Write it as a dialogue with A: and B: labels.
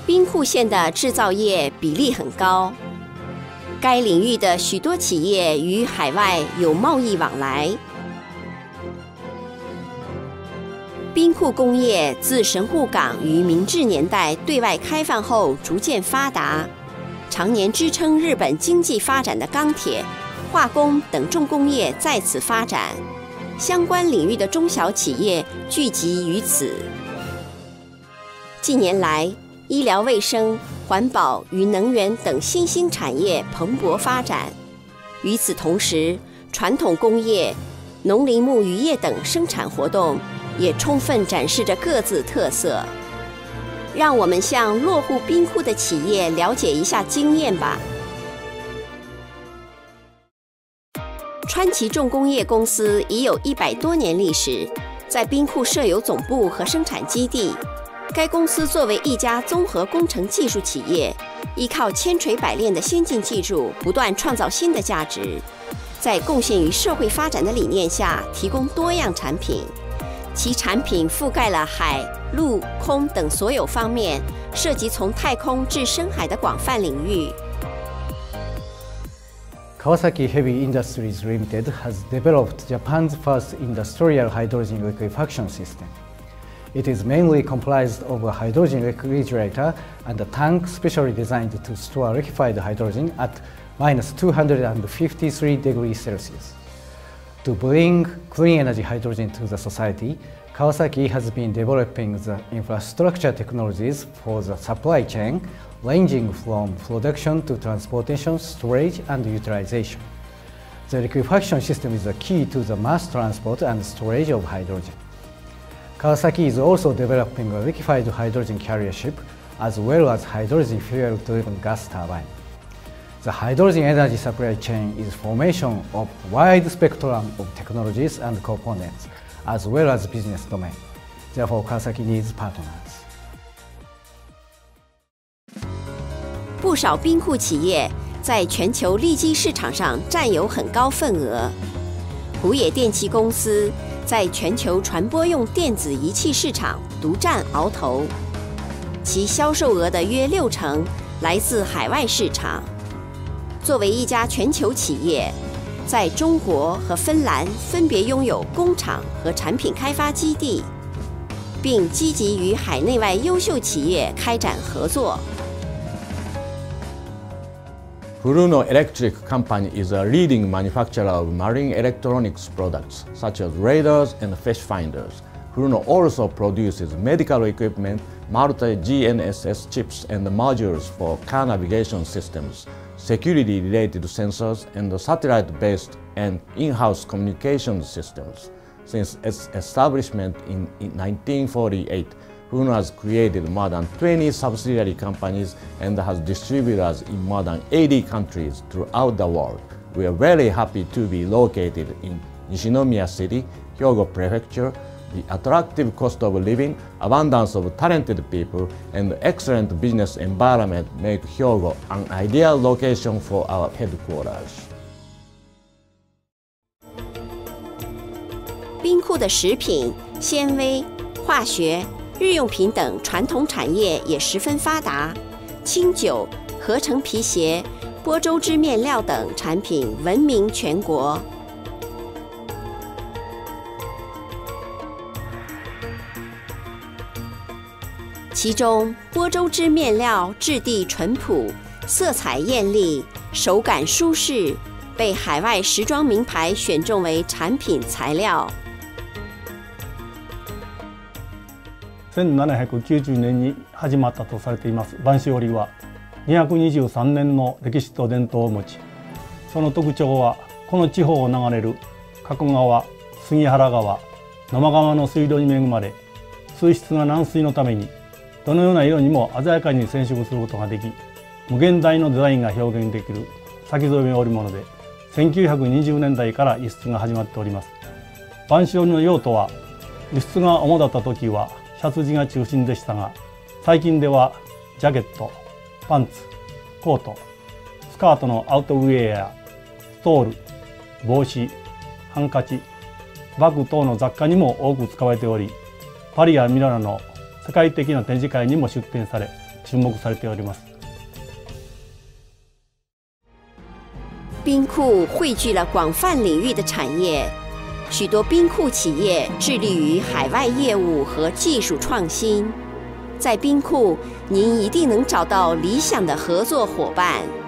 A: 兵库县的制造业比例很高，该领域的许多企业与海外有贸易往来。兵库工业自神户港于明治年代对外开放后逐渐发达，常年支撑日本经济发展的钢铁、化工等重工业在此发展，相关领域的中小企业聚集于此。近年来，医疗卫生、环保与能源等新兴产业蓬勃发展。与此同时，传统工业、农林牧渔业等生产活动也充分展示着各自特色。让我们向落户兵库的企业了解一下经验吧。川崎重工业公司已有100多年历史，在兵库设有总部和生产基地。该公司作为一家综合工程技术企业，依靠千锤百炼的先进技术，不断创造新的价值，在贡献于社会发展的理念下，提供多样产品。其产品覆盖了海、陆、空等所有方面，涉及从太空至深海的广泛领域。
B: Kawasaki Heavy Industries Limited has developed Japan's first industrial hydrogen liquefaction system. It is mainly comprised of a hydrogen refrigerator and a tank specially designed to store liquefied hydrogen at -253 degrees Celsius. To bring clean energy hydrogen to the society, Kawasaki has been developing the infrastructure technologies for the supply chain, ranging from production to transportation, storage, and utilization. The liquefaction system is the key to the mass transport and storage of hydrogen. Kawasaki is also developing a liquefied hydrogen carrier ship, as well as hydrogen fuel-driven gas turbine. The hydrogen energy supply chain is formation of wide spectrum of technologies and components, as well as business domain. Therefore, Kawasaki needs partners.
A: 不少兵库企业在全球利基市场上占有很高份额。浦野电器公司在全球传播用电子仪器市场独占鳌头，其销售额的约60%来自海外市场。作为一家全球企业，在中国和芬兰分别拥有工厂和产品开发基地，并积极与海内外优秀企业开展合作。
C: Furuno Electric Company is a leading manufacturer of marine electronics products, such as radars and fish finders. Furuno also produces medical equipment, multi-GNSS chips and modules for car navigation systems, security-related sensors, and satellite-based and in-house communication systems. Since its establishment in 1948, Furuno has created more than 20 subsidiary companies and has distributors in more than 80 countries throughout the world. We are very happy to be located in Nishinomiya City, Hyogo Prefecture. The attractive cost of living, abundance of talented people, and excellent business environment make Hyogo an ideal location for our headquarters.
A: 兵库的食品、纤维、化学、日用品等传统产业也十分发达，清酒、合成皮鞋、播州织面料等产品闻名全国。其中，播州织面料质地淳朴、色彩艳丽、手感舒适，被海外时装名牌选中为产品材料。
D: 1790年に始まったとされています播州織は223年の歴史と伝統を持ち、その特徴はこの地方を流れる加古川、杉原川、野間川の水路に恵まれ、水質が軟水のためにどのような色にも鮮やかに染色することができ、無限大のデザインが表現できる先染め織物で、1920年代から輸出が始まっております。播州織の用途は輸出が主だった時はシャツ地が中心でしたが、最近ではジャケット、パンツ、コート、スカートのアウトウェアやストール、帽子、ハンカチ、バッグ等の雑貨にも多く使われており、パリやミラノの世界的な展示会にも出展され、 注目されております。
A: 冰库汇聚了广泛领域的产业，许多冰库企业致力于海外业务和技术创新。在冰库，您一定能找到理想的合作伙伴。